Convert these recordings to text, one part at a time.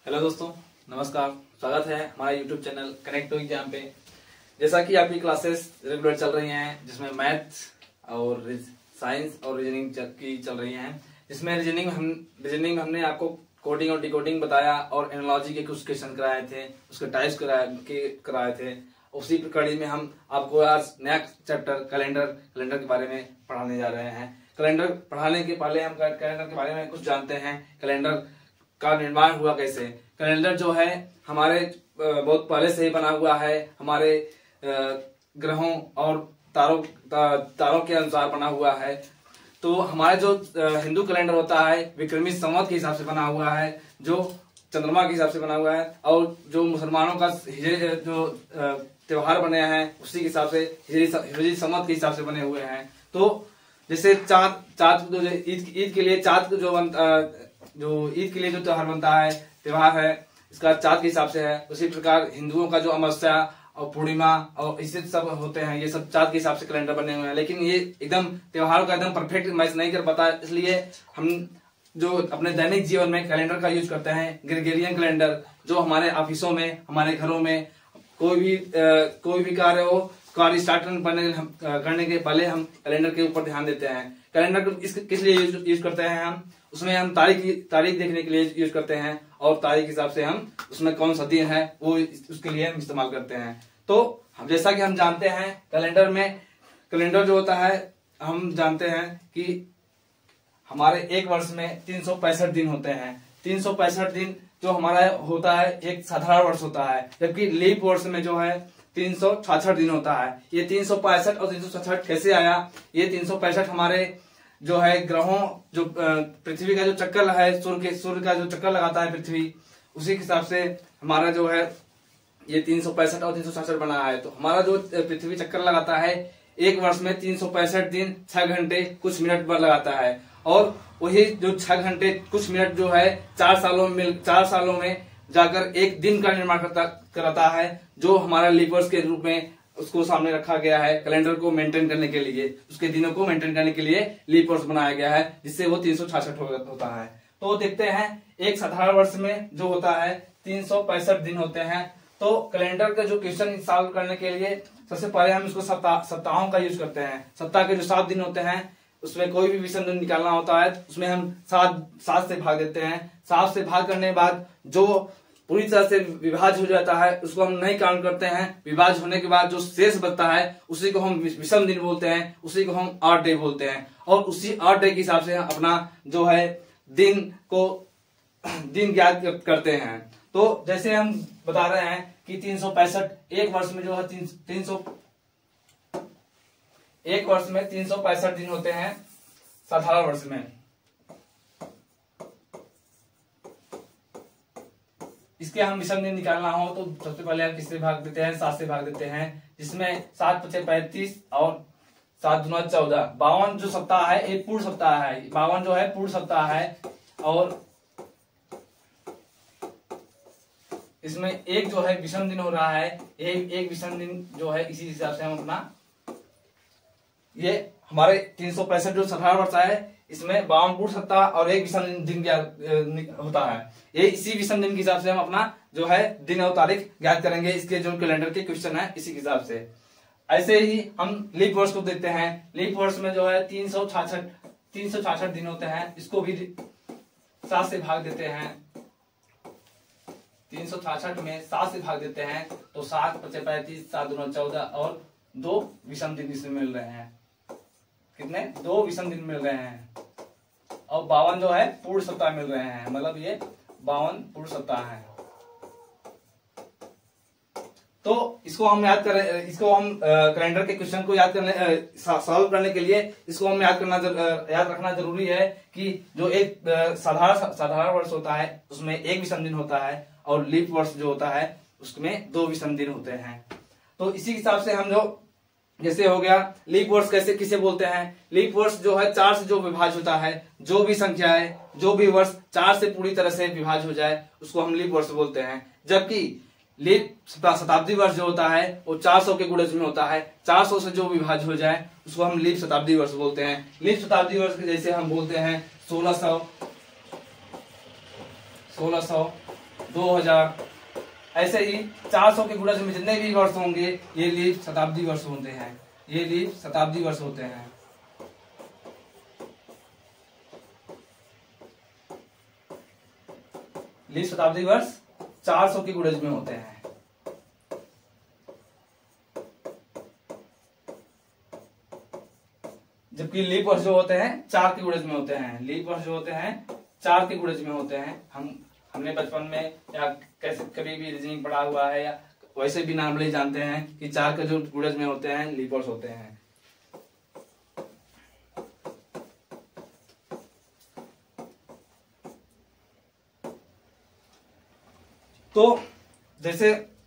Hello दोस्तों, नमस्कार। स्वागत है हमारे YouTube channel connect to exam पे। जैसा कि आपकी क्लासेस रेगुलर चल रही हैं, जिसमें मैथ्स और साइंस और रीजनिंग की चल रही हैं। इसमें रीजनिंग में हमने आपको कोडिंग और डिकोडिंग बताया और एनालॉजी के कुछ क्वेश्चन कराए थे, उसके टाइप्स कराए थे। उसी कड़ी में हम आपको आज नया चैप्टर कैलेंडर के बारे में पढ़ाने जा रहे हैं। कैलेंडर पढ़ाने के पहले हम कैलेंडर के बारे में कुछ जानते हैं। कैलेंडर का निर्माण हुआ कैसे। कैलेंडर जो है हमारे बहुत पहले से ही बना हुआ है। हमारे ग्रहों और तारों के अनुसार बना हुआ है। तो हमारे जो हिंदू कैलेंडर होता है विक्रमी संवत के हिसाब से बना हुआ है, जो चंद्रमा के हिसाब से बना हुआ है। और जो मुसलमानों का जो त्योहार बने हैं उसी के हिसाब से हिजरी संवत के हिसाब से बने हुए हैं। तो जैसे चाँद ईद के लिए चाँद जो ईद के लिए जो त्योहार बनता है, त्योहार है, इसका चाँद के हिसाब से है। उसी प्रकार हिंदुओं का जो अमावस्या और पूर्णिमा और इसे सब होते हैं, ये सब चाँद के हिसाब से कैलेंडर बने हुए हैं। लेकिन ये एकदम त्योहार का एकदम परफेक्ट मैच नहीं कर पाता, इसलिए हम जो अपने दैनिक जीवन में कैलेंडर का यूज करते हैं, ग्रेगोरियन कैलेंडर, जो हमारे ऑफिसों में, हमारे घरों में कोई भी कार्य स्टार्ट करने के पहले हम कैलेंडर के ऊपर ध्यान देते हैं। कैलेंडर को किस लिए यूज करते हैं हम? उसमें हम तारीख देखने के लिए यूज करते हैं और तारीख के हिसाब से हम उसमें कौन सा दिन है वो उसके लिए हम इस्तेमाल करते हैं। तो हम जैसा कि हम जानते हैं कैलेंडर जो होता है, हम जानते हैं कि हमारे एक वर्ष में 365 दिन होते हैं। 365 दिन जो हमारा होता है एक साधारण वर्ष होता है, जबकि लीप वर्ष में जो है 366 दिन होता है। ये 365 और 366 कैसे आया? ये 365 हमारे जो है ग्रहों, जो पृथ्वी का जो चक्कर है, सूर्य का जो चक्कर लगाता है पृथ्वी, उसी के हिसाब से हमारा जो है ये 365 और 366 बना है। तो हमारा जो पृथ्वी चक्कर लगाता है एक वर्ष में 365 दिन 6 घंटे कुछ मिनट पर लगाता है। और वही जो 6 घंटे कुछ मिनट जो है 4 सालों में जाकर एक दिन का निर्माण कराता है, जो हमारा लीप वर्ष के रूप में उसको सामने रखा गया है। कैलेंडर को मेंटेन करने के लिए, उसके दिनों को मेंटेन करने के लिए लीप वर्ष बनाया गया है, जिससे वो 366 होता है। तो देखते हैं एक साधारण वर्ष में जो होता है 365 दिन होते हैं। तो कैलेंडर का जो क्वेश्चन सॉल्व करने के लिए सबसे पहले हम इसको सप्ताहों का यूज करते हैं। सप्ताह के जो 7 दिन होते हैं उसमें कोई भी विषम दिन निकालना होता है, उसमें हम 7 से भाग देते हैं। 7 से भाग करने के बाद जो पूरी तरह से विभाज्य हो जाता है उसको हम नहीं काउंट करते हैं। विभाज्य होने के बाद जो शेष बचता है उसी को हम विषम दिन बोलते हैं, उसी को हम ऑड डे बोलते हैं। और उसी ऑड डे के हिसाब से हम अपना जो है दिन ज्ञात करते हैं। तो जैसे हम बता रहे हैं कि 365 एक वर्ष में जो है 365 दिन होते हैं साधारण वर्ष में। इसके हम विषम दिन निकालना हो तो सबसे पहले हम किससे भाग देते हैं? 7 से भाग देते हैं, जिसमें 7 × 5 = 35 और 7 × 2 = 14। 52 जो सप्ताह है एक पूर्ण सप्ताह है। 52 जो है पूर्ण सप्ताह है। और इसमें एक जो है विषम दिन हो रहा है, एक विषम दिन जो है, इसी हिसाब से हम अपना ये हमारे 365 जो साधारण वर्ष है इसमें 52 पूर्ण सप्ताह और एक विषम दिन होता है। ये इसी विषम दिन के हिसाब से हम अपना जो है दिन और तारीख ज्ञात करेंगे। इसके जो कैलेंडर के क्वेश्चन है इसी के हिसाब से। ऐसे ही हम लीप वर्ष को देखते हैं। लीप वर्ष में जो है 366 दिन होते हैं। इसको भी 7 से भाग देते हैं। 366 में 7 से भाग देते हैं तो 7 × 5 = 35, 7 × 2 = 14 और 2 विषम दिन इसमें मिल रहे हैं। कितने? 2 विषम दिन मिल रहे हैं। और 52 जो है पूर्ण सप्ताह मिल रहे हैं, मतलब ये 52 पूर्ण सप्ताह है। तो इसको हम कैलेंडर के क्वेश्चन को सॉल्व करने के लिए इसको हम याद रखना जरूरी है कि जो एक साधारण वर्ष होता है उसमें एक विषम दिन होता है और लीप वर्ष जो होता है उसमें 2 विषम दिन होते हैं। तो इसी हिसाब से हम जो जैसे हो गया लीप वर्ष किसे बोलते हैं? लीप वर्ष जो है 4 से जो विभाज्य होता है, जो भी संख्या है, जो भी वर्ष 4 से पूरी तरह से विभाज्य हो जाए उसको हम लीप वर्ष बोलते हैं। जबकि लीप शताब्दी वर्ष जो होता है वो 400 के गुणज में होता है। 400 से जो विभाज्य हो जाए उसको हम लीप शताब्दी वर्ष बोलते हैं। लीप शताब्दी वर्ष जैसे हम बोलते हैं 1600, 2000, ऐसे ही 400 के गुणज में जितने भी वर्ष होंगे ये लीप शताब्दी वर्ष होते हैं, ये लीप शताब्दी वर्ष होते हैं। लीप शताब्दी वर्ष 400 के गुणज में होते हैं। जबकि लीप वर्ष जो होते हैं 4 के गुणज में होते हैं। लीप वर्ष जो होते हैं 4 के गुणज में होते हैं। हमने बचपन में या कैसे कभी भी रीजनिंग पढ़ा हुआ है या वैसे भी नॉर्मली जानते हैं कि 4 के जो गुणज में होते हैं लीप वर्ष होते हैं। तो जैसे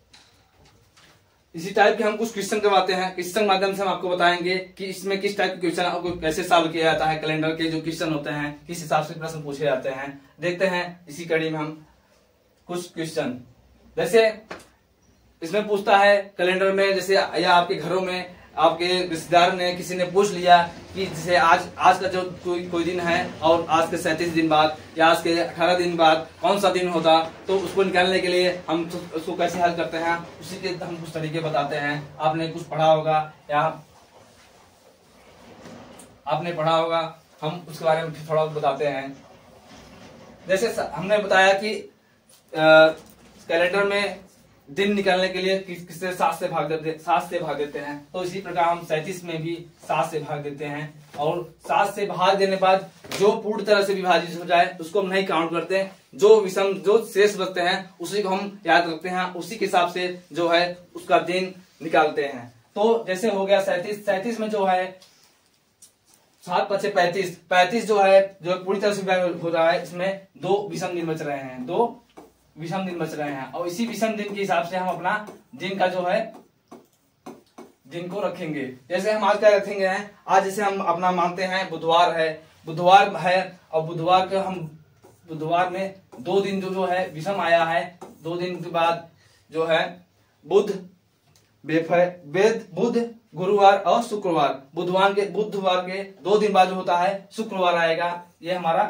इसी टाइप के हम कुछ क्वेश्चन करवाते हैं, क्वेश्चन के माध्यम से हम आपको बताएंगे कि इसमें किस टाइप के क्वेश्चन आपको कैसे सॉल्व किया जाता है, कैलेंडर के जो क्वेश्चन होते हैं किस हिसाब से प्रश्न पूछे जाते हैं। देखते हैं इसी कड़ी में हम कुछ क्वेश्चन। जैसे इसमें पूछता है कैलेंडर में, जैसे या आपके घरों में आपके रिश्तेदार ने किसी ने पूछ लिया कि जैसे आज का जो कोई दिन है और आज के 37 दिन बाद या आज के 18 दिन बाद कौन सा दिन होता, तो उसको निकालने के लिए हम उसको कैसे हल करते हैं उसी के हम कुछ तरीके बताते हैं। आपने कुछ पढ़ा होगा या आपने पढ़ा होगा, हम उसके बारे में थोड़ा बताते हैं। जैसे हमने बताया कि कैलेंडर में दिन निकालने के लिए किससे 7 से भाग देते हैं, तो इसी प्रकार हम 37 में भी 7 से भाग देते हैं। और 7 से भाग देने बाद जो पूर्ण तरह से विभाजित हो जाए उसको हम नहीं काउंट करते हैं, जो शेष बचते हैं उसी को हम याद रखते हैं, उसी के हिसाब से जो है उसका दिन निकालते हैं। तो जैसे हो गया 37 में जो है 7 × 5 = 35 जो है जो पूरी तरह से हो रहा है, इसमें 2 विषम दिन बच रहे हैं, 2 विषम दिन बच रहे हैं। और इसी विषम दिन के हिसाब से हम अपना दिन का जो है दिन को रखेंगे। जैसे हम आज क्या रखेंगे हैं, आज जैसे हम अपना मानते हैं बुधवार है और बुधवार में 2 दिन जो है विषम आया है। 2 दिन के बाद जो है बुध, गुरुवार और शुक्रवार। बुधवार के 2 दिन बाद जो होता है शुक्रवार आएगा। ये हमारा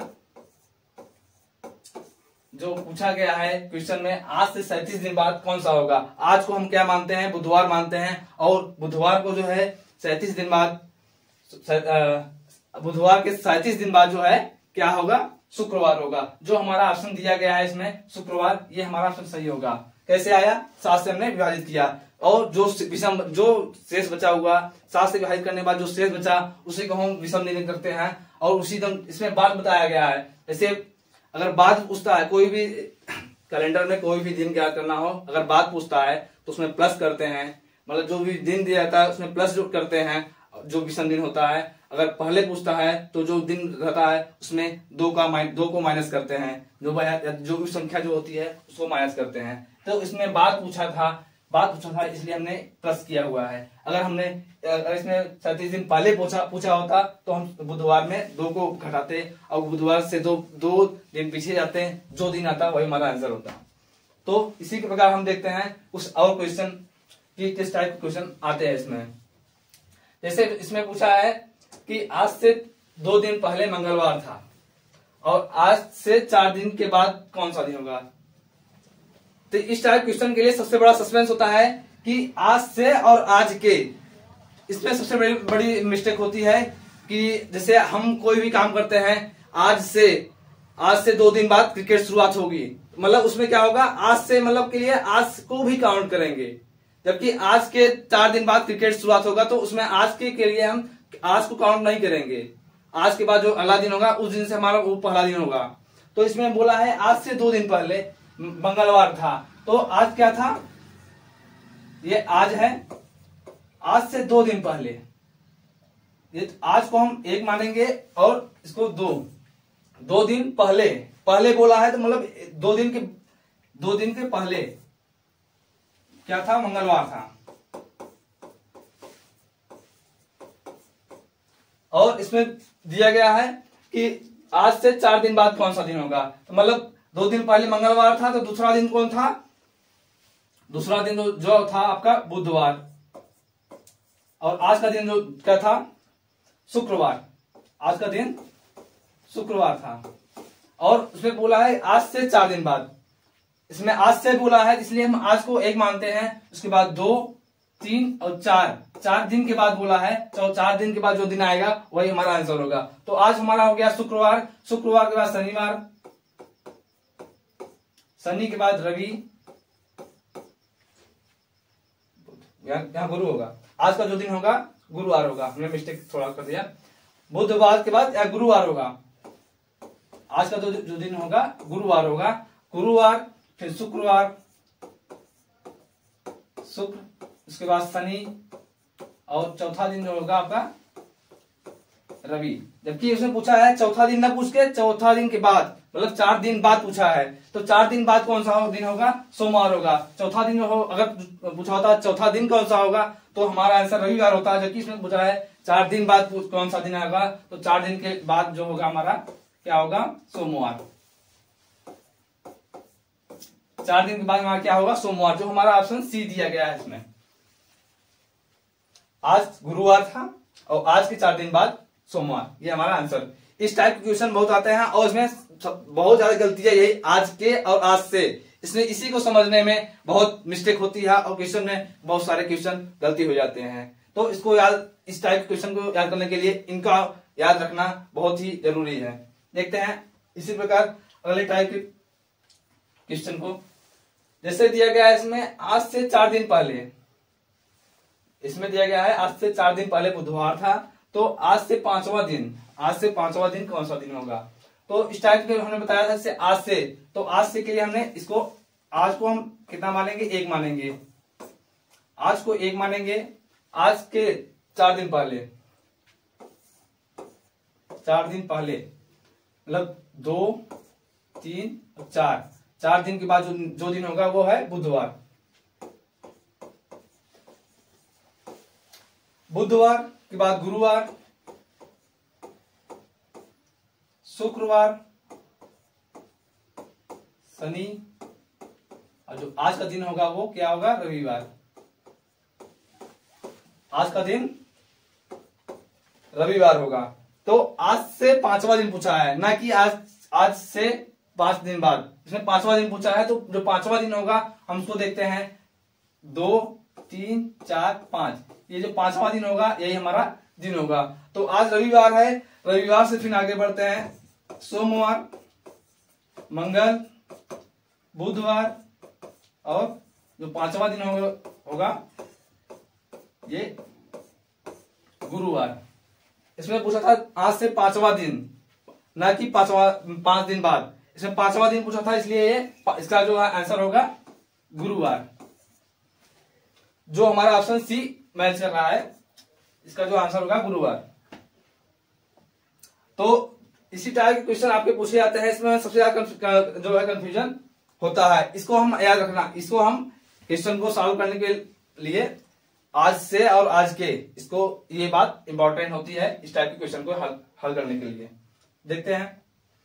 जो पूछा गया है क्वेश्चन में, आज से 37 दिन बाद कौन सा होगा। आज को हम क्या मानते हैं, बुधवार मानते हैं, और बुधवार को जो है 37 दिन बाद बुधवार के 37 दिन बाद जो है क्या होगा, शुक्रवार होगा। जो हमारा ऑप्शन दिया गया है इसमें शुक्रवार, ये हमारा ऑप्शन सही होगा। कैसे आया, 7 से हमने विभाजित किया और जो शेष बचा हुआ 7 से विभाजित करने के बाद जो शेष बचा उसी को हम विषम दिन करते हैं। और उसी दिन इसमें बात बताया गया है। जैसे अगर बात पूछता है, कोई भी कैलेंडर में कोई भी दिन क्या करना हो, अगर बात पूछता है तो उसमें प्लस करते हैं, मतलब जो भी दिन दिया जाता है उसमें प्लस जो करते हैं जो विषम दिन होता है। अगर पहले पूछता है तो जो दिन रहता है उसमें 2 को माइनस करते हैं, जो भी संख्या जो होती है उसको माइनस करते हैं। तो इसमें बात पूछा था इसलिए हमने प्लस किया हुआ है। अगर इसमें 37 दिन पहले पूछा होता तो हम बुधवार में 2 को घटाते और बुधवार से 2 दिन पीछे जाते हैं, जो दिन आता वही हमारा आंसर होता। तो इसी के प्रकार हम देखते हैं कुछ और क्वेश्चन कि किस टाइप के क्वेश्चन आते हैं इसमें। जैसे इसमें पूछा है कि आज से 2 दिन पहले मंगलवार था और आज से 4 दिन के बाद कौन सा दिन होगा। तो इस टाइप क्वेश्चन के लिए सबसे बड़ा सस्पेंस होता है कि आज से और आज के, इसमें सबसे बड़ी मिस्टेक होती है कि जैसे हम कोई भी काम करते हैं, आज से 2 दिन बाद क्रिकेट शुरुआत होगी, मतलब उसमें क्या होगा, आज से मतलब के लिए आज को भी काउंट करेंगे, जबकि आज के 4 दिन बाद क्रिकेट शुरुआत होगा तो उसमें आज के लिए हम आज को काउंट नहीं करेंगे। आज के बाद जो अगला दिन होगा उस दिन से हमारा वो पहला दिन होगा। तो इसमें बोला है आज से 2 दिन पहले मंगलवार था, तो आज क्या था, ये आज है, आज से 2 दिन पहले, ये आज को हम 1 मानेंगे और इसको 2 दिन पहले बोला है तो मतलब 2 दिन के पहले क्या था, मंगलवार था। और इसमें दिया गया है कि आज से 4 दिन बाद कौन सा दिन होगा, तो मतलब 2 दिन पहले मंगलवार था तो दूसरा दिन कौन था, दूसरा दिन जो था आपका बुधवार, और आज का दिन जो क्या था, शुक्रवार। आज का दिन शुक्रवार था। और उसमें बोला है आज से 4 दिन बाद, इसमें आज से बोला है, इसलिए हम आज को 1 मानते हैं। उसके बाद 2, 3 और 4 दिन के बाद बोला है, तो 4 दिन के बाद जो दिन आएगा वही हमारा आंसर होगा। तो आज हमारा हो गया शुक्रवार, शुक्रवार के बाद शनिवार, शनि के बाद रवि, यहाँ गुरु होगा। आज का जो दिन होगा गुरुवार होगा, हमने मिस्टेक थोड़ा कर दिया। बुधवार के बाद यहाँ गुरुवार होगा। आज का जो दिन होगा गुरुवार होगा। गुरुवार, फिर शुक्रवार, शुक्र, उसके बाद शनि, और चौथा दिन जो होगा आपका रवि। जबकि उसने पूछा है चौथा दिन ना पूछ के चौथा दिन के बाद, मतलब 4 दिन बाद पूछा है, तो 4 दिन बाद कौन सा दिन होगा? सोमवार होगा। चौथा दिन हो अगर पूछा होता चौथा दिन कौन सा होगा, तो हमारा आंसर रविवार होता है। जबकि इसमें पूछा है 4 दिन बाद कौन सा दिन आएगा, तो 4 दिन के बाद जो होगा हमारा क्या होगा? सोमवार। 4 दिन के बाद हमारा क्या होगा? सोमवार, जो हमारा ऑप्शन सी दिया गया है इसमें। आज गुरुवार था और आज के 4 दिन बाद सोमवार, ये हमारा आंसर। इस टाइप के क्वेश्चन बहुत आते हैं और इसमें बहुत ज्यादा गलतियां यही आज के और आज से, इसमें इसी को समझने में बहुत मिस्टेक होती है और क्वेश्चन में बहुत सारे क्वेश्चन गलती हो जाते हैं। तो इसको याद, इस टाइप के क्वेश्चन को याद करने के लिए इनका याद रखना बहुत ही जरूरी है। देखते हैं इसी प्रकार अगले टाइप के क्वेश्चन को। जैसे दिया गया है इसमें आज से 4 दिन पहले, इसमें दिया गया है आज से 4 दिन पहले बुधवार था, तो आज से 5वां दिन, आज से 5वां दिन कौन सा दिन होगा? तो इस टाइप के हमने बताया था जैसे आज से, तो आज से के लिए हमने इसको, आज को हम कितना मानेंगे? 1 मानेंगे। आज को 1 मानेंगे। आज के 4 दिन पहले, 4 दिन पहले मतलब 2, 3 और 4 दिन के बाद जो दिन होगा वो है बुधवार। बुधवार के बाद गुरुवार, शुक्रवार, शनि, और जो आज का दिन होगा वो क्या होगा? रविवार। आज का दिन रविवार होगा। तो आज से 5वां दिन पूछा है, ना कि आज से 5 दिन बाद। इसमें 5वां दिन पूछा है, तो जो 5वां दिन होगा हम उसको देखते हैं 2, 3, 4, 5। ये जो 5वां दिन होगा यही हमारा दिन होगा। तो आज रविवार है, रविवार से फिर आगे बढ़ते हैं सोमवार, मंगल, बुधवार, और जो 5वां दिन होगा ये गुरुवार। इसमें पूछा था आज से 5वां दिन, ना कि 5 दिन बाद। इसमें 5वां दिन पूछा था, इसलिए ये इसका जो आंसर होगा गुरुवार, जो हमारा ऑप्शन सी मैच कर रहा है। इसका जो आंसर होगा गुरुवार। तो इसी तरह के क्वेश्चन आपके पूछे जाते हैं। इसमें सबसे ज्यादा जो है कंफ्यूजन होता है, इसको हम याद रखना। इसको हम क्वेश्चन को सॉल्व करने के लिए आज से और आज के, इसको ये बात इंपॉर्टेंट होती है इस टाइप के क्वेश्चन को हल करने के लिए। देखते हैं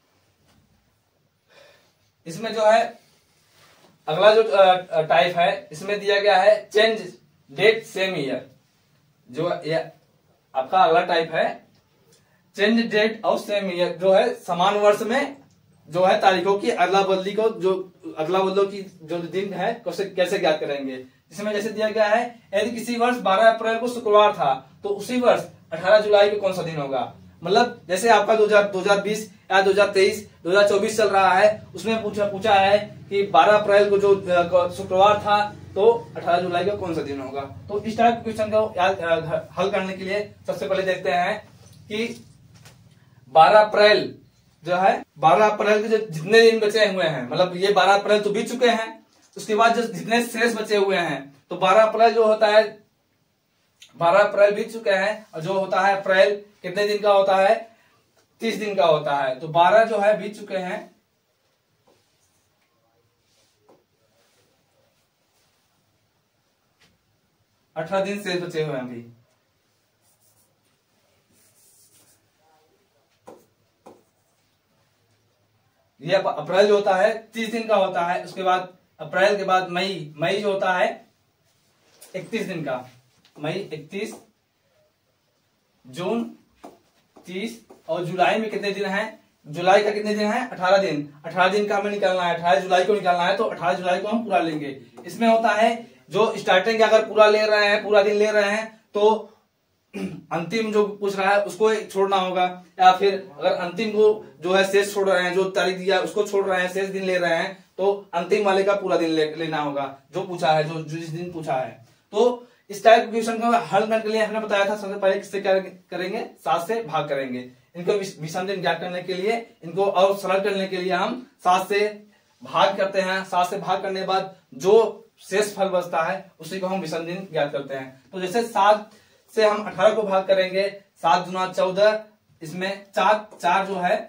इसमें जो है अगला जो टाइप है, इसमें दिया गया है चेंज डेट सेम ईयर। जो ये आपका अगला टाइप है चेंज डेट और सेम ईयर, जो है समान वर्ष में जो है तारीखों की अदला बदली को, जो अदला बदलो की जो दिन है कैसे ज्ञात करेंगे। इसमें जैसे दिया गया है, यदि किसी वर्ष 12 अप्रैल को शुक्रवार था, तो उसी वर्ष 18 जुलाई को कौन सा दिन होगा। मतलब जैसे आपका 2020 या 2023, 2024 चल रहा है, उसमें पूछा है कि 12 अप्रैल को जो शुक्रवार था, तो 18 जुलाई को कौन सा दिन होगा। तो इस टाइप के क्वेश्चन को हल करने के लिए सबसे पहले देखते हैं कि 12 अप्रैल जो है, 12 अप्रैल के जो जितने दिन बचे हुए हैं, मतलब ये 12 अप्रैल तो बीत चुके हैं, उसके बाद जो जितने शेष बचे हुए हैं, तो 12 अप्रैल जो होता है, 12 अप्रैल बीत चुके हैं, और जो होता है अप्रैल कितने दिन का होता है? 30 दिन का होता है। तो 12 जो है बीत चुके हैं, 18 दिन शेष बचे हुए हैं अभी। ये अप्रैल जो होता है 30 दिन का होता है। उसके बाद अप्रैल के बाद मई जो होता है 31 दिन का, मई 31, जून 30, और जुलाई में कितने दिन हैं? जुलाई का कितने दिन है? 18 दिन। 18 दिन का हमें निकालना है, 18 जुलाई को निकालना है, तो 18 जुलाई को हम पूरा लेंगे। इसमें होता है जो स्टार्टिंग अगर पूरा ले रहे हैं, पूरा दिन ले रहे हैं, तो अंतिम जो पूछ रहा है उसको छोड़ना होगा, या फिर अगर अंतिम को जो है शेष छोड़ रहे हैं, जो तारीख दिया उसको छोड़ रहे हैं, शेष दिन ले रहे हैं, तो अंतिम वाले का पूरा दिन लेना होगा जो पूछा है, जो जिस दिन पूछा है। तो इस टाइप के क्वेश्चन को हल करने के लिए हमने बताया था सबसे पहले किससे क्या करेंगे? 7 से भाग करेंगे। इनको विषम दिन ज्ञात करने के लिए, इनको और सरल करने के लिए हम 7 से भाग करते हैं। 7 से भाग करने के बाद जो शेष फल बचता है उसी को हम विषम दिन ज्ञात करते हैं। तो जैसे 7 से हम 18 को भाग करेंगे, 7 दूना 14, इसमें 4 जो है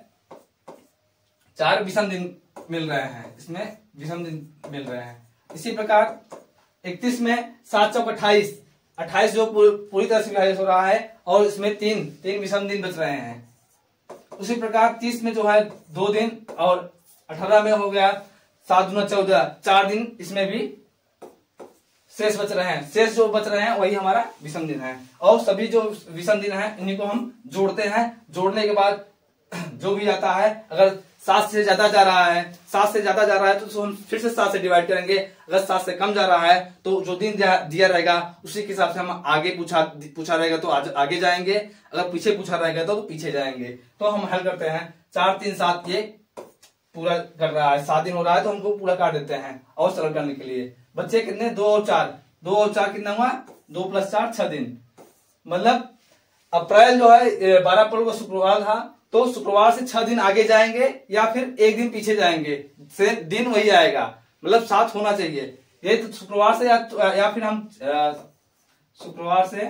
4 विषम दिन मिल रहे हैं, इसमें विषम दिन मिल रहे हैं। इसी प्रकार 31 में 7 चौक 28, 28 जो पूरी तरह से विभाजित हो रहा है, और इसमें 3 विषम दिन बच रहे हैं। उसी प्रकार 30 में जो है 2 दिन, और 18 में हो गया 7 दूना 14, 4 दिन, इसमें भी शेष बच रहे हैं। शेष जो बच रहे हैं वही हमारा विषम दिन है। और सभी जो विषम दिन है इन्हीं को हम जोड़ते हैं। जोड़ने के बाद जो भी आता है, अगर 7 से ज्यादा जा रहा है, 7 से ज्यादा जा रहा है तो हम फिर से 7 से डिवाइड करेंगे। अगर 7 से कम जा रहा है तो जो दिन दिया रहेगा उसी के हिसाब से हम आगे पूछा रहेगा तो आगे जाएंगे, अगर पीछे पूछा रहेगा तो पीछे जाएंगे। तो हम हल करते हैं। 4 3 7 ये पूरा कर रहा है, 7 दिन हो रहा है तो हमको पूरा काट देते हैं और सरल करने के लिए। बच्चे कितने? 2 और 4, 2 और 4 कितना हुआ? 2 + 4 6 दिन। मतलब अप्रैल जो है 12 अप्रैल को शुक्रवार था, तो शुक्रवार से 6 दिन आगे जाएंगे या फिर 1 दिन पीछे जाएंगे, से दिन वही आएगा, मतलब 7 होना चाहिए। ये तो शुक्रवार से या फिर हम शुक्रवार से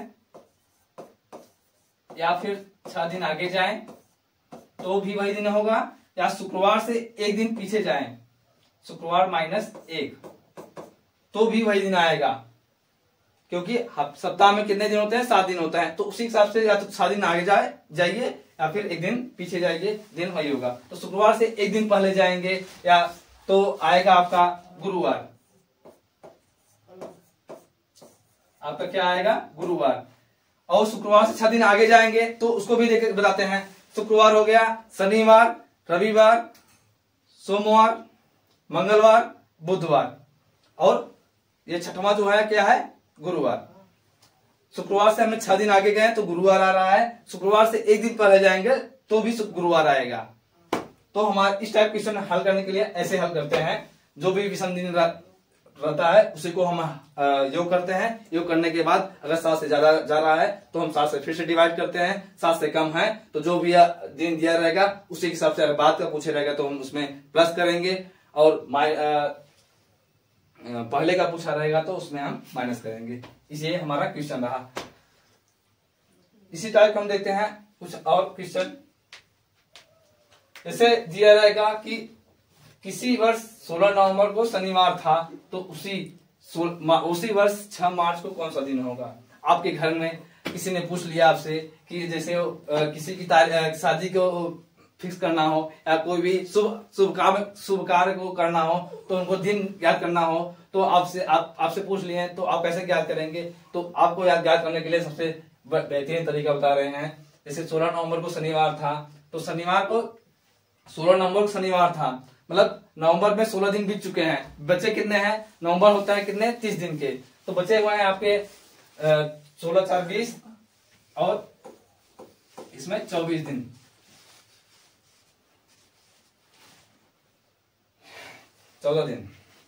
या फिर 6 दिन आगे जाएं तो भी वही दिन होगा, या शुक्रवार से 1 दिन पीछे जाएं, शुक्रवार -1, तो भी वही दिन आएगा। क्योंकि सप्ताह में कितने दिन होते हैं? 7 दिन होता है, तो उसी हिसाब से या तो 7 दिन आगे जाइए या फिर 1 दिन पीछे जाइए, दिन वही होगा। तो शुक्रवार से 1 दिन पहले जाएंगे या तो आएगा आपका गुरुवार। आपका क्या आएगा? गुरुवार। और शुक्रवार से 6 दिन आगे जाएंगे तो उसको भी देख बताते हैं। शुक्रवार हो गया, शनिवार, रविवार, सोमवार, मंगलवार, बुधवार, और ये 6वां जो है क्या है? गुरुवार। शुक्रवार से हमें 6 दिन आगे गए तो गुरुवार आ रहा है, शुक्रवार से 1 दिन पहले जाएंगे तो भी गुरुवार आएगा। तो हमारे इस टाइप क्वेश्चन हल करने के लिए ऐसे हल करते हैं। जो भी विषम दिन रहता है उसी को हम योग करते हैं। योग करने के बाद अगर 7 से ज्यादा जा रहा है तो हम 7 से फिर से डिवाइड करते हैं, 7 से कम है तो जो भी दिन दिया रहेगा उसी के हिसाब से, अगर बाद का पूछे रहेगा तो हम उसमें प्लस करेंगे, और पहले का पूछा रहेगा तो उसमें हम माइनस करेंगे। इसलिए हमारा क्वेश्चन रहा। इसी टाइप हम देखते हैं कुछ और क्वेश्चन। जैसे दिया रहेगा कि किसी वर्ष 16 नवंबर को शनिवार था, तो उसी वर्ष 6 मार्च को कौन सा दिन होगा? आपके घर में किसी ने पूछ लिया आपसे कि जैसे किसी की शादी को फिक्स करना हो या कोई भी शुभ कार्य को करना हो तो उनको दिन याद करना हो, तो आपसे पूछ लिए हैं तो आप कैसे याद करेंगे? तो आपको याद करने के लिए सबसे बेहतरीन तरीका बता रहे हैं। जैसे 16 नवंबर को शनिवार था, तो शनिवार को 16 नवंबर को शनिवार था, मतलब नवंबर में 16 दिन बीत चुके हैं। बचे कितने हैं? नवंबर होता है कितने? 30 दिन के, तो बचे हुए हैं आपके 16 4 20 और इसमें 24 दिन। चौदह दिन।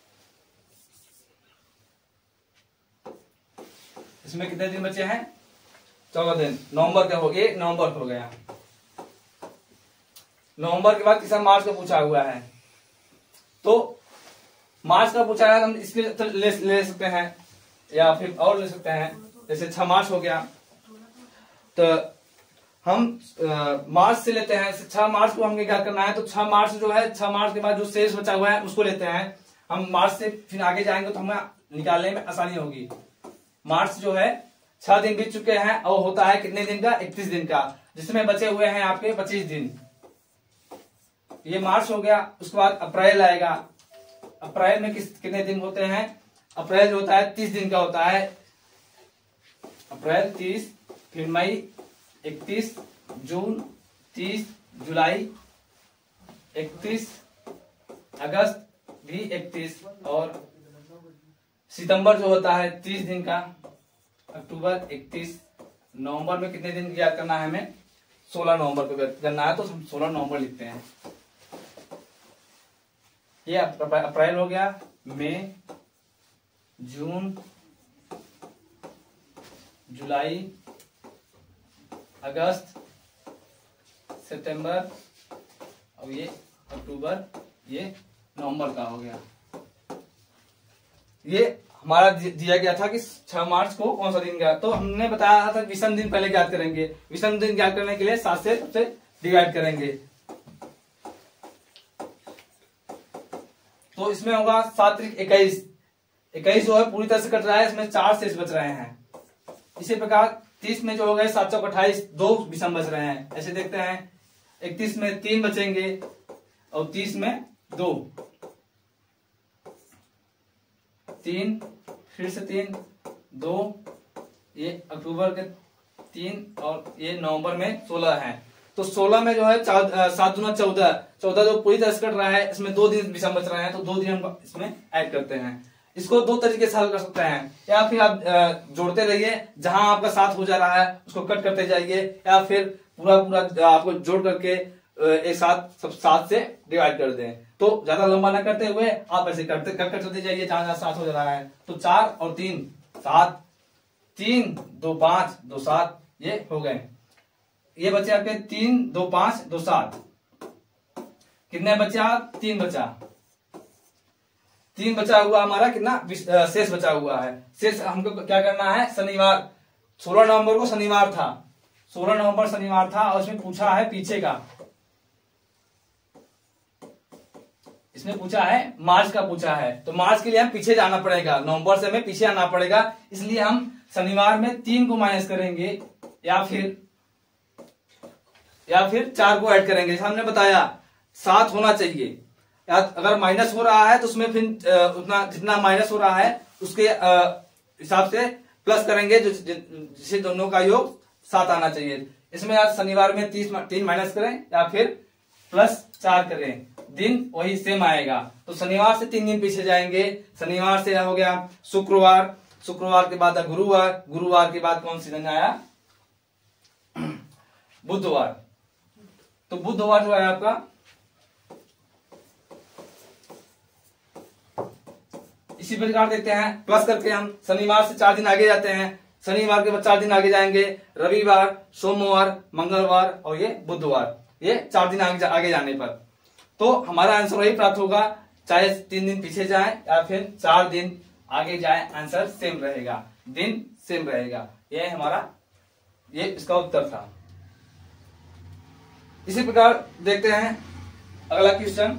इसमें कितने दिन बचे हैं? 14 दिन। नवंबर का हो गया, 1 नवंबर हो गया। नवंबर के बाद किसान मार्च का पूछा हुआ है, तो मार्च का पूछा है, हम इसके तो ले सकते हैं या फिर और ले सकते हैं। जैसे 6 मार्च हो गया तो हम मार्च से लेते हैं। 6 मार्च को हमें क्या करना है, तो 6 मार्च जो है, 6 मार्च के बाद जो शेष बचा हुआ है उसको लेते हैं। हम मार्च से फिर आगे जाएंगे तो हमें निकालने में आसानी होगी। मार्च जो है 6 दिन बीत चुके हैं और होता है कितने दिन का? 31 दिन का, जिसमें बचे हुए हैं आपके 25 दिन। ये मार्च हो गया। उसके बाद अप्रैल आएगा। अप्रैल में कितने दिन होते हैं? अप्रैल जो होता है 30 दिन का होता है। अप्रैल 30, फिर मई 31, जून 30, जुलाई 31 अगस्त भी 31 और सितंबर जो होता है 30 दिन का, अक्टूबर 31, नवंबर में कितने दिन याद करना है हमें, 16 नवंबर को करना है, तो हम 16 नवंबर लिखते हैं। ये अप्रैल हो गया, मई, जून, जुलाई, अगस्त, सितंबर और ये अक्टूबर, ये नवंबर का हो गया। ये हमारा दिया गया था कि 6 मार्च को कौन सा दिन गया, तो हमने बताया था विषम दिन पहले ज्ञात करेंगे। विषम दिन ज्ञात करने के लिए 7 से सबसे डिवाइड करेंगे, तो इसमें होगा 7 त्रिक 21, 21 जो है पूरी तरह से कट रहा है, इसमें 4 शेष बच रहे हैं। इसी प्रकार 30 में जो हो गए 7 चौक 28, 2 विषम बच रहे हैं। ऐसे देखते हैं 31 में 3 बचेंगे और 30 में 2, 3 फिर से 3, 2, ये अक्टूबर के 3 और ये नवंबर में 16 है। तो 16 में जो है 7 दूना 14, 14 जो पूरी तरह से कट रहा है, इसमें 2 दिन विषम बच रहे हैं, तो 2 दिन हम इसमें ऐड करते हैं। इसको 2 तरीके से हल कर सकते हैं, या फिर आप जोड़ते रहिए, जहां आपका 7 हो जा रहा है उसको कट करते जाइए, या फिर पूरा पूरा आपको जोड़ करके एक साथ सब 7 से डिवाइड कर दें। तो ज्यादा लंबा ना करते हुए आप ऐसे कट चलते जाइए जहां जहां 7 हो जा रहा है। तो 4 और 3 7, 3 2 5 2 7, ये हो गए। ये बचे आपके 3 2 5 2 7, कितने बचा, 3 बचा, 3 बचा हुआ हमारा, कितना शेष बचा हुआ है। शेष हमको क्या करना है, शनिवार 16 नवंबर को शनिवार था, 16 नवंबर शनिवार था, और इसमें पूछा है पीछे का, इसमें पूछा है मार्च का पूछा है, तो मार्च के लिए हम पीछे जाना पड़ेगा, नवंबर से हमें पीछे आना पड़ेगा, इसलिए हम शनिवार में 3 को माइनस करेंगे या फिर 4 को ऐड करेंगे। जैसे हमने बताया 7 होना चाहिए, या अगर माइनस हो रहा है तो उसमें फिर उतना जितना माइनस हो रहा है उसके हिसाब से प्लस करेंगे, जिसे दोनों का योग 7 आना चाहिए। इसमें आज शनिवार में 3 माइनस करें या फिर प्लस 4 करें, दिन वही सेम आएगा। तो शनिवार से 3 दिन पीछे जाएंगे, शनिवार से हो गया शुक्रवार, शुक्रवार के बाद गुरुवार, गुरुवार के बाद कौन सी दिन आया, बुधवार। तो बुधवार जो है आपका इसी प्रकार देखते हैं, प्लस करके हम शनिवार से 4 दिन आगे जाते हैं, शनिवार के बाद 4 दिन आगे जाएंगे, रविवार, सोमवार, मंगलवार और ये बुधवार, ये 4 दिन आगे जाने पर तो हमारा आंसर वही प्राप्त होगा, चाहे 3 दिन पीछे जाए या फिर 4 दिन आगे जाए, आंसर सेम रहेगा, दिन सेम रहेगा। ये हमारा ये इसका उत्तर था। इसी प्रकार देखते हैं अगला क्वेश्चन।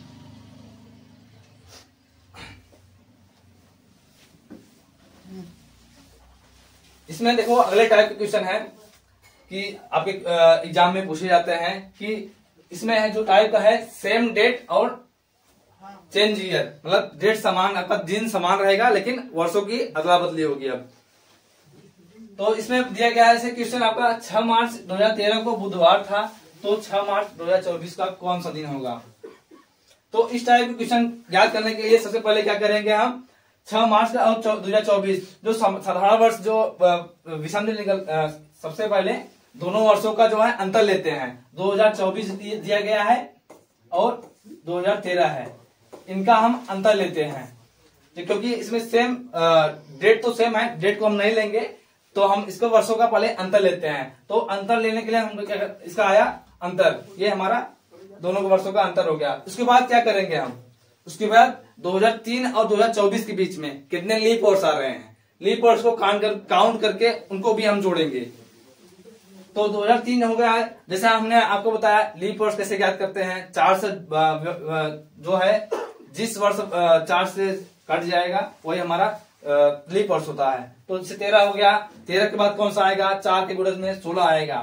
इसमें देखो अगले टाइप के क्वेश्चन है कि आपके एग्जाम में पूछे जाते हैं कि इसमें है जो टाइप का है सेम डेट और चेंज ईयर, मतलब डेट समान, आपका दिन समान रहेगा लेकिन वर्षों की अदला बदली होगी। अब तो इसमें दिया गया है क्वेश्चन आपका 6 मार्च 2013 को बुधवार था, तो 6 मार्च 2024 का कौन सा दिन होगा। तो इस टाइप के क्वेश्चन याद करने के लिए सबसे पहले क्या करेंगे, हम 6 मार्च का और 2024 जो साधारण वर्ष जो विषम दिन निकल, सबसे पहले दोनों वर्षों का जो है अंतर लेते हैं। 2024 दिया गया है और 2013 है, इनका हम अंतर लेते हैं, क्योंकि इसमें सेम डेट तो सेम है, डेट को हम नहीं लेंगे, तो हम इसको वर्षों का पहले अंतर लेते हैं। तो अंतर लेने के लिए हम क्या, इसका आया अंतर, ये हमारा दोनों के वर्षों का अंतर हो गया। उसके बाद क्या करेंगे हम, उसके बाद 2003 और 2024 के बीच में कितने लीप ईयर्स आ रहे हैं, लीप ईयर्स को काउंट करके उनको भी हम जोड़ेंगे। तो 2003 हो गया है, जैसा हमने आपको बताया लीप ईयर्स कैसे ज्ञात करते हैं, 4 से जो है जिस वर्ष 4 से कट जाएगा वही हमारा लीप ईयर्स होता है। तो इससे 13 हो गया, 13 के बाद कौन सा आएगा, 4 के गुणज में 16 आएगा,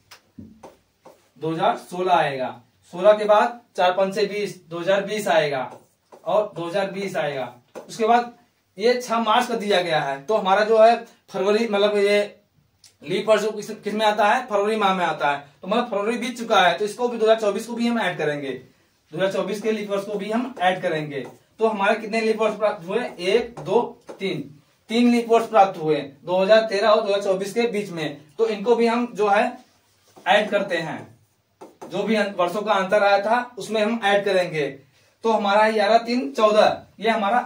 2016 आएगा। 16 के बाद 4 5 से 20, 2020 आएगा और 2020 आएगा। उसके बाद ये 6 मार्च का दिया गया है, तो हमारा जो है फरवरी, मतलब ये लीप ईयर जो किस में आता है, फरवरी माह में आता है, तो मतलब फरवरी बीत चुका है, तो इसको भी 2024 को भी हम ऐड करेंगे। 2024 के लीप वर्ष को भी हम ऐड करेंगे। तो हमारे कितने लीप वर्ष प्राप्त हुए? 1, 2, 3, 3 लीप वर्ष प्राप्त हुए 2013 और 2024 के बीच में। तो इनको भी हम जो है ऐड करते हैं, जो भी वर्षों का अंतर आया था उसमें हम ऐड करेंगे। तो हमारा 11, 3, 14, ये हमारा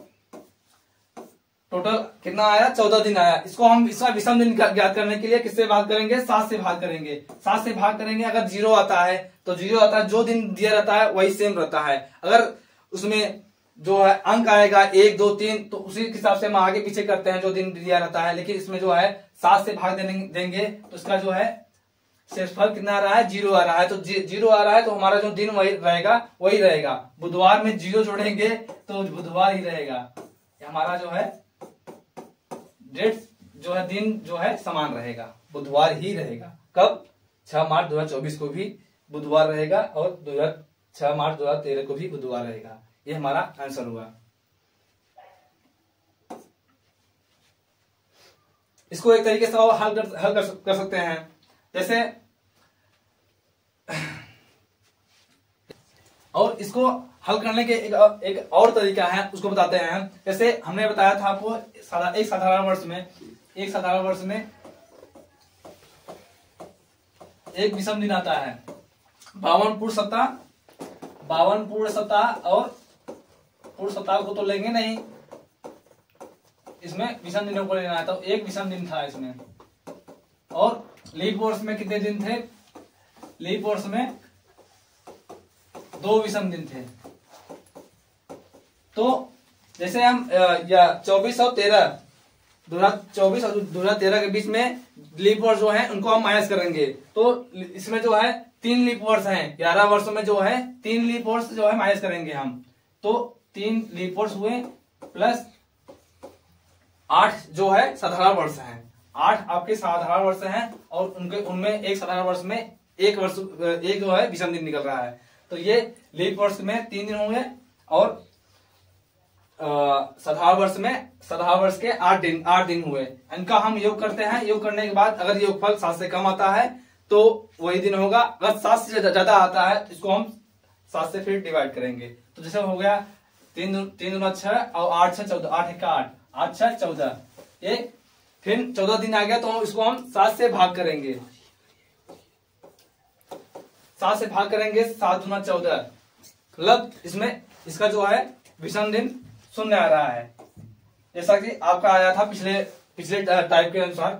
टोटल कितना आया? 14 दिन आया। इसको हम इसका विषम दिन ज्ञात करने के लिए किससे भाग करेंगे? 7 से भाग करेंगे। 7 से भाग करेंगे। अगर 0 आता है तो 0 आता है, जो दिन दिया रहता है वही सेम रहता है। अगर उसमें जो है अंक आएगा 1, 2, 3 तो उसी हिसाब से हम आगे पीछे करते हैं जो दिन दिया रहता है। लेकिन इसमें जो है 7 से भाग देंगे तो इसका जो है शेषफल कितना आ रहा है? 0 आ रहा है। तो 0 आ रहा है तो हमारा जो दिन वही रहेगा। बुधवार में 0 जोड़ेंगे तो बुधवार ही रहेगा। हमारा जो है डेट जो है दिन जो है समान रहेगा, बुधवार ही रहेगा। कब? 6 मार्च 2024 को भी बुधवार रहेगा और 6 मार्च 2013 को भी बुधवार रहेगा। ये हमारा आंसर हुआ। इसको एक तरीके से और हल कर सकते हैं। जैसे और इसको हल करने के एक और तरीका है, उसको बताते हैं। जैसे हमने बताया था आपको एक साधारण वर्ष में एक विषम दिन आता है। 52 पूर्ण सप्ताह और पूर्ण सप्ताह को तो लेंगे नहीं, इसमें विषम दिनों को लेना है। तो एक विषम दिन था इसमें। और लीप वर्ष में कितने दिन थे? लीप वर्ष में 2 विषम दिन थे। तो जैसे हम 24 और 13, 2024 और 2013 के बीच में लीप वर्ष जो है उनको हम माइनस करेंगे। तो इसमें जो है 3 लीप वर्ष हैं। 11 वर्षों में जो है 3 लीप वर्ष जो है माइनस करेंगे हम। तो 3 लीप वर्ष हुए प्लस 8 जो है साधारण वर्ष हैं। 8 आपके साधारण वर्ष हैं और उनमें एक साधारण वर्ष में एक जो है विषम दिन निकल रहा है। तो ये लीप वर्ष में 3 दिन होंगे और साधारण वर्ष के 8 दिन हुए। इनका हम योग करते हैं। योग करने के बाद अगर योगफल 7 से कम आता है तो वही दिन होगा। अगर 7 से ज्यादा आता है तो इसको हम 7 से फिर डिवाइड करेंगे। तो जैसे हो गया 3 दूना 6 और 8 6 14, 8 1 8, 8 6 14, ये फिर 14 दिन आ गया तो इसको हम 7 से भाग करेंगे। 7 से भाग करेंगे, 7 दूना 14, मतलब इसमें इसका जो है विषम दिन 0 आ रहा है। जैसा कि आपका आया था पिछले टाइप के अनुसार,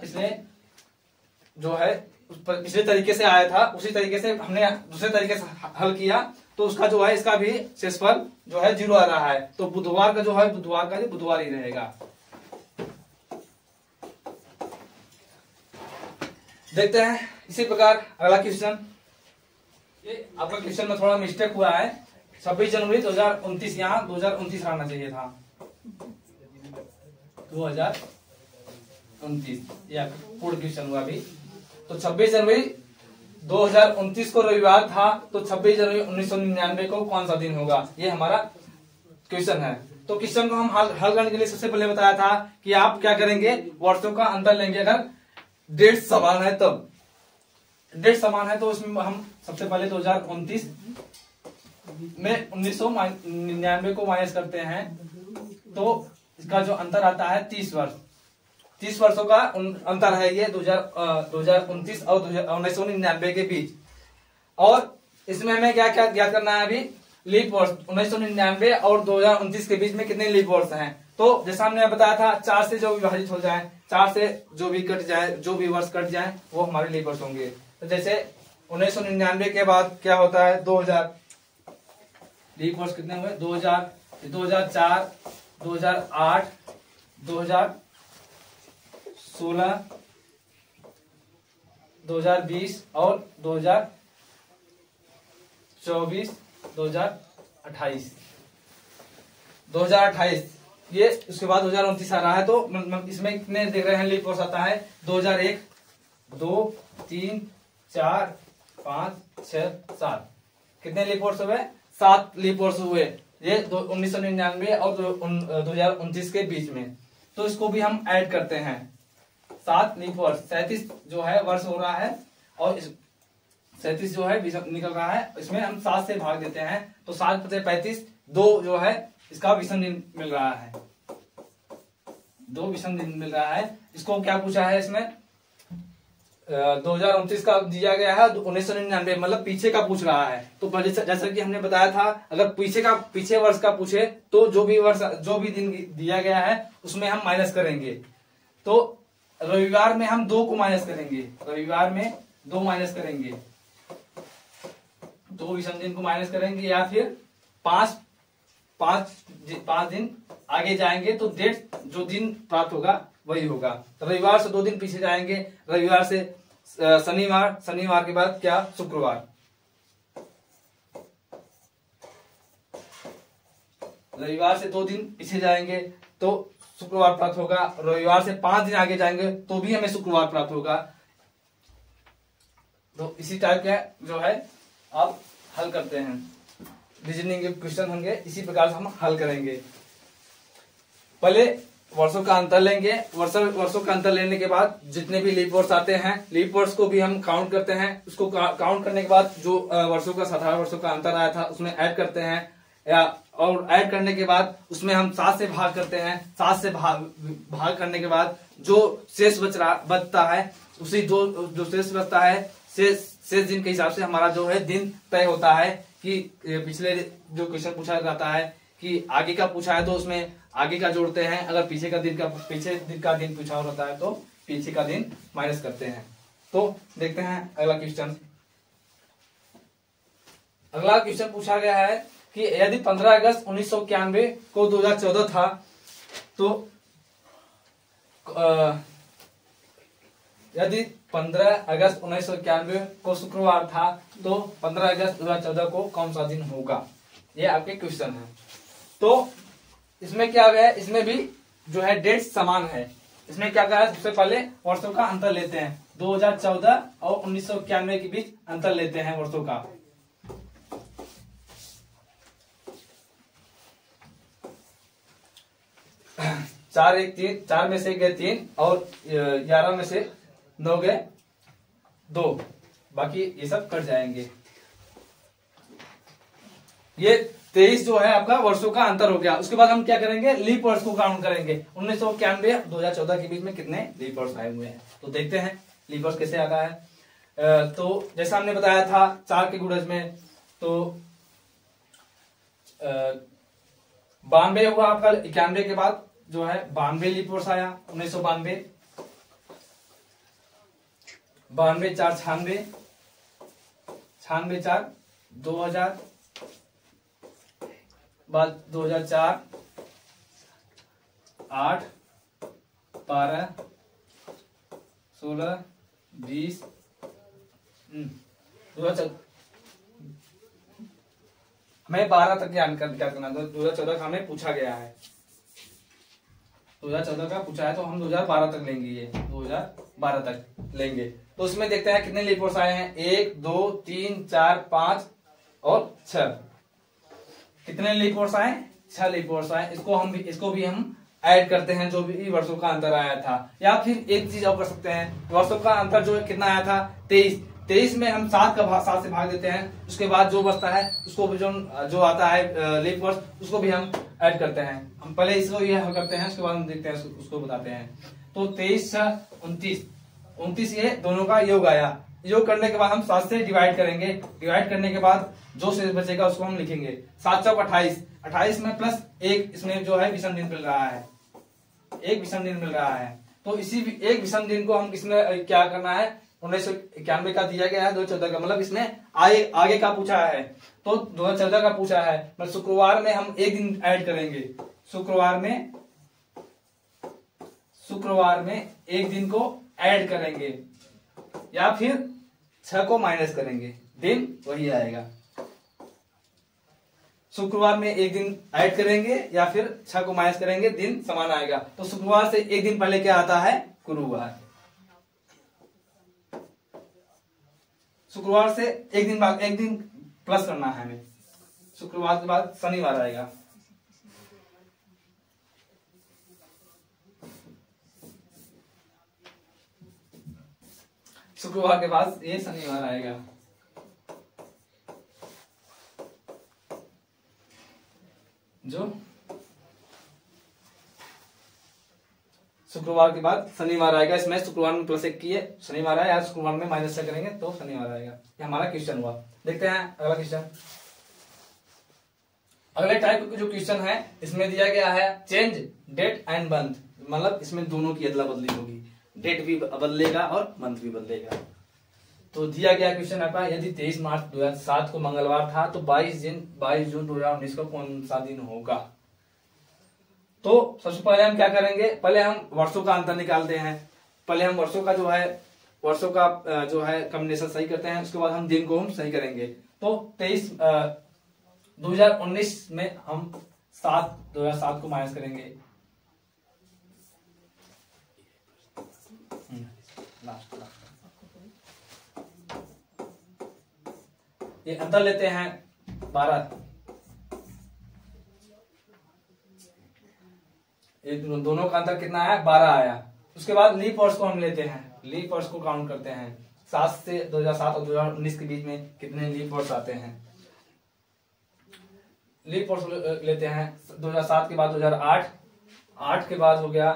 पिछले तरीके से आया था, उसी तरीके से हमने दूसरे तरीके से हल किया तो उसका जो है इसका भी शेषफल जो है 0 आ रहा है। तो बुधवार का जो है बुधवार ही रहेगा। देखते हैं इसी प्रकार अगला क्वेश्चन। ये आपका क्वेश्चन में थोड़ा मिस्टेक हुआ है। 26 जनवरी 2029, यहाँ 2029 रहना चाहिए था, 2029, यह पूर्ण क्वेश्चन हुआ अभी। तो 26 जनवरी 2029 को रविवार था, तो 26 जनवरी 1999 को कौन सा दिन होगा? ये हमारा क्वेश्चन है। तो क्वेश्चन को हम हल करने के लिए सबसे पहले बताया था कि आप क्या करेंगे, वर्षों का अंतर लेंगे। अगर डेट समान है तब, डेट समान है तो उसमें हम सबसे पहले 2029 में 1999 को माइनस करते हैं तो इसका जो अंतर आता है 30 वर्ष। 30 वर्षों का अंतर है ये 2029 और 1999 के बीच। और इसमें हमें क्या क्या ज्ञात करना है? अभी लीप वर्ष 1999 और 2029 के बीच में कितने लीप वर्ष हैं। तो जैसा हमने बताया था 4 से जो विभाजित हो जाए, 4 से जो भी कट जाए, जो भी वर्ष कट जाए वो हमारे लीप वर्ष होंगे। तो जैसे 1999 के बाद क्या होता है 2000, लीप वर्ष कितने हुए? 2000, 2004, 2008, 2016, 2020 और 2024, 2028 ये उसके बाद 2029 आ रहा है। तो इसमें कितने देख रहे हैं लीप वर्ष आता है? 2001, 2, 3, 4, 5, 6, 7, कितने लीप वर्ष हुए? 7 लीप वर्ष हुए ये 1999 और 2029 के बीच में। तो इसको भी हम ऐड करते हैं। 7 लीप वर्ष 37 जो है वर्ष हो रहा है और 37 जो है विषम निकल रहा है, इसमें हम 7 से भाग देते हैं तो 7/35 2 जो है इसका विषम दिन मिल रहा है, 2 विषम दिन मिल रहा है। इसको क्या पूछा है इसमें 2029 का दिया गया है, 1999 मतलब पीछे का पूछ रहा है। तो जैसा कि हमने बताया था, अगर पीछे वर्ष का पूछे तो जो भी दिन दिया गया है उसमें हम माइनस करेंगे। तो रविवार में हम 2 को माइनस करेंगे, रविवार में 2 माइनस करेंगे, 2 विषम दिन को माइनस करेंगे, या फिर 5 दिन आगे जाएंगे तो डेट जो दिन प्राप्त होगा वही होगा। तो रविवार से 2 दिन पीछे जाएंगे, रविवार से शनिवार, शनिवार के बाद क्या शुक्रवार, रविवार से 2 दिन पीछे जाएंगे तो शुक्रवार प्राप्त होगा, रविवार से 5 दिन आगे जाएंगे तो भी हमें शुक्रवार प्राप्त होगा। तो इसी टाइप का जो है आप हल करते हैं, रीजनिंग के क्वेश्चन होंगे, इसी प्रकार से हम हल करेंगे। पहले वर्षों का अंतर लेंगे, वर्षों का अंतर लेने के बाद जितने भी लीप वर्ष आते हैं, लीप वर्ष को भी हम काउंट करते हैं। उसको काउंट करने के बाद जो वर्षों का साधारण वर्षों का अंतर आया था उसमें ऐड करते हैं, और ऐड करने के बाद उसमें हम 7 से भाग करते हैं। 7 से भाग करने के बाद जो शेष बचता है, उसी जो शेष बचता है, शेष दिन के हिसाब से हमारा जो है दिन तय होता है। कि पिछले जो क्वेश्चन पूछा जाता है कि आगे का पूछा है तो उसमें आगे का जोड़ते हैं, अगर पीछे दिन का दिन पूछा होता है तो पीछे का दिन माइनस करते हैं। तो देखते हैं अगला क्वेश्चन। अगला क्वेश्चन पूछा गया है कि यदि 15 अगस्त 1991 को 2014 था तो यदि 15 अगस्त 1991 को शुक्रवार था तो 15 अगस्त 2014 को कौन सा दिन होगा, ये आपके क्वेश्चन है। तो इसमें क्या है, इसमें भी जो है डेट समान है। इसमें क्या है, सबसे पहले वर्षों का अंतर लेते हैं, 2014 और 1991 के बीच अंतर लेते हैं वर्षों का। चार एक 3, 4 में से गए 3 और 11 में से 9 गए 2, बाकी ये सब कट जाएंगे। ये 23 जो है आपका वर्षों का अंतर हो गया। उसके बाद हम क्या करेंगे, लीप वर्ष को काउंट करेंगे। 1991 2014 के बीच में कितने लीप वर्ष आए हुए हैं, तो देखते हैं लीप वर्ष कैसे आता है। तो जैसा हमने बताया था 4 के गुणज में, तो 92 हुआ आपका, 91 के बाद जो है 92 लीप वर्ष आया। 1992, 92 4 96, 96 4 2000, बाद 2004 8 12 16 20 हमें 12 तक क्या करना, 2014 का हमें पूछा गया है, 2014 का पूछा है तो हम 2012 तक लेंगे, ये 2012 तक लेंगे। तो उसमें देखते हैं कितने लीप वर्ष आए हैं, 1 2 3 4 5 और 6। कितने लीप वर्ष आए, 6 लीप वर्ष आए। इसको भी हम ऐड करते हैं जो भी वर्षों का अंतर आया था। या फिर एक चीज और कर सकते हैं, वर्षों का अंतर जो है कितना आया था 23 में हम 7 से भाग देते हैं। उसके बाद जो बचता है उसको भी जो आता है लीप वर्ष, उसको भी हम ऐड करते हैं। हम पहले इसको ये हल करते हैं, उसके बाद हम देखते हैं उसको बताते हैं। तो 23 29 ये दोनों का योग आया। योग करने के बाद हम 7 से डिवाइड करेंगे। डिवाइड करने के बाद जो शेष बचेगा उसको हम लिखेंगे। 7 चौक 28, 28 में प्लस 1 इसमें जो है विषम दिन मिल रहा है, एक विषम दिन मिल रहा है। तो इसी एक विषम दिन को हम इसमें क्या करना है, 1991 का दिया गया है, 2014 का, मतलब इसमें आगे का पूछा है तो 2014 का पूछा है। मतलब शुक्रवार में हम एक दिन ऐड करेंगे, शुक्रवार में एक दिन को ऐड करेंगे, या फिर 6 को माइनस करेंगे, दिन वही आएगा। शुक्रवार में एक दिन ऐड करेंगे या फिर 6 को माइनस करेंगे, दिन समान आएगा। तो शुक्रवार से एक दिन पहले क्या आता है, गुरुवार। शुक्रवार से एक दिन प्लस करना है हमें, शुक्रवार के बाद शनिवार आएगा। शुक्रवार के बाद ये शनिवार आएगा। जो शुक्रवार के बाद शनिवार आएगा। इसमें शुक्रवार में +1 किए, शनिवार आया, आज शुक्रवार में -6 करेंगे तो शनिवार आएगा। ये हमारा क्वेश्चन हुआ। देखते हैं अगला क्वेश्चन। अगले टाइप का जो क्वेश्चन है, इसमें दिया गया है चेंज डेट एंड मंथ, मतलब इसमें दोनों की अदला बदली होगी, डेट भी बदलेगा और मंथ भी बदलेगा। तो दिया गया क्वेश्चन आपका, यदि 23 मार्च 2007 को मंगलवार था तो 22 जून 2019 को कौन सा दिन होगा। तो सबसे पहले हम क्या करेंगे, पहले हम वर्षों का अंतर निकालते हैं। पहले हम वर्षों का जो है कॉम्बिनेशन सही करते हैं, उसके बाद हम दिन को हम सही करेंगे। तो 2019 में हम 2007 को माइनस करेंगे। ये अंतर लेते हैं 12, ये दोनों का अंतर कितना आया, 12 आया। उसके बाद लीप वर्ष को हम लेते हैं, लीप वर्ष को काउंट करते हैं। 7 से 2007 और 2019 के बीच में कितने लीप वर्ष आते हैं। लीप वर्ष लेते हैं, 2007 के बाद 2008, 8 के बाद हो गया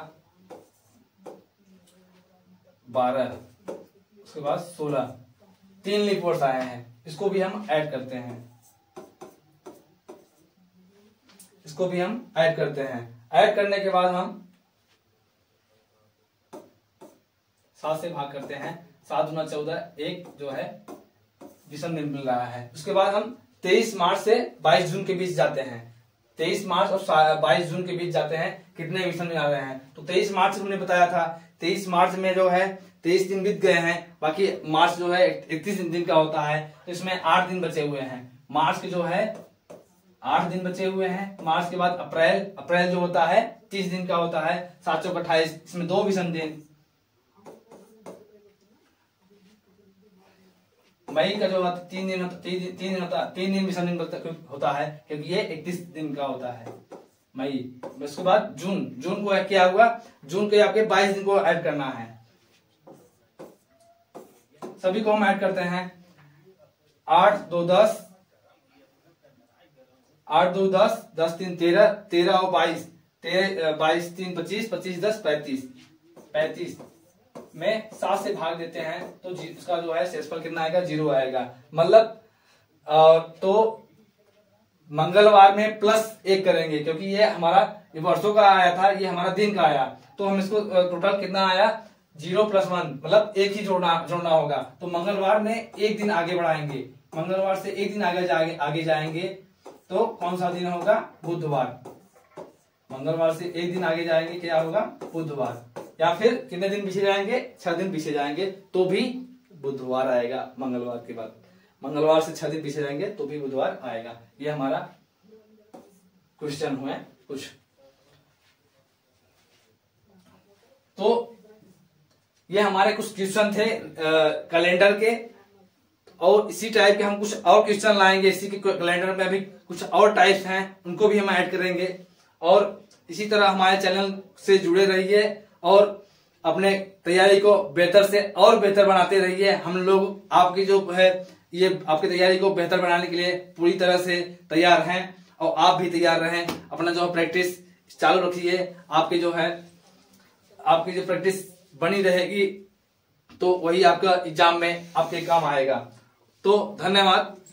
12, उसके बाद 16, 3 लीप वर्ष आए हैं। इसको भी हम ऐड करते हैं, इसको भी हम ऐड करते हैं। ऐड करने के बाद हम 7 से भाग करते हैं, 7 गुना 14, एक जो है विषम दिन मिल रहा है। उसके बाद हम 23 मार्च से 22 जून के बीच जाते हैं। 23 मार्च और 22 जून के बीच जाते हैं, कितने विषम दिन आ रहे हैं। तो 23 मार्च हमने बताया था, 23 मार्च में जो है 23 दिन बीत गए हैं, बाकी मार्च जो है 31 दिन का होता है, तो इसमें 8 दिन बचे हुए हैं। मार्च के जो है 8 दिन बचे हुए हैं। मार्च के बाद अप्रैल जो होता है 30 दिन का होता है, 7 चौक 28, इसमें 2 विषम दिन। मई का जो 3 दिन विषम दिन होता है, क्योंकि ये 31 दिन का होता है मई। उसके बाद जून को क्या हुआ, जून के आपके 22 दिन को ऐड करना है। सभी को हम ऐड करते हैं, 8 2 10, 8 2 10, 10 3 13, 13 और 22, 22 3 25, 25 10 35 में 7 से भाग देते हैं, तो इसका जो है शेषफल कितना आएगा, 0 आएगा। मतलब तो मंगलवार में +1 करेंगे, क्योंकि ये हमारा वर्षों का आया था, ये हमारा दिन का आया, तो हम इसको टोटल कितना आया, 0 + 1, मतलब एक ही जोड़ना होगा। तो मंगलवार में एक दिन आगे बढ़ाएंगे, मंगलवार से एक दिन आगे जाएंगे, तो कौन सा दिन होगा, बुधवार। मंगलवार से एक दिन आगे जाएंगे, क्या होगा, बुधवार। या फिर कितने दिन पीछे जाएंगे, 6 दिन पीछे जाएंगे तो भी बुधवार आएगा। मंगलवार के बाद मंगलवार से 6 दिन पीछे जाएंगे तो भी बुधवार आएगा। ये हमारा क्वेश्चन हुए कुछ। तो ये हमारे कुछ क्वेश्चन थे कैलेंडर के, और इसी टाइप के हम कुछ और क्वेश्चन लाएंगे। इसी के कैलेंडर में अभी कुछ और टाइप्स हैं, उनको भी हम ऐड करेंगे। और इसी तरह हमारे चैनल से जुड़े रहिए और अपने तैयारी को बेहतर से और बेहतर बनाते रहिए। हम लोग आपकी जो है ये आपकी तैयारी को बेहतर बनाने के लिए पूरी तरह से तैयार हैं, और आप भी तैयार रहें। अपना जो प्रैक्टिस चालू रखिए, आपकी जो प्रैक्टिस बनी रहेगी तो वही आपका एग्जाम में आपके काम आएगा। तो धन्यवाद।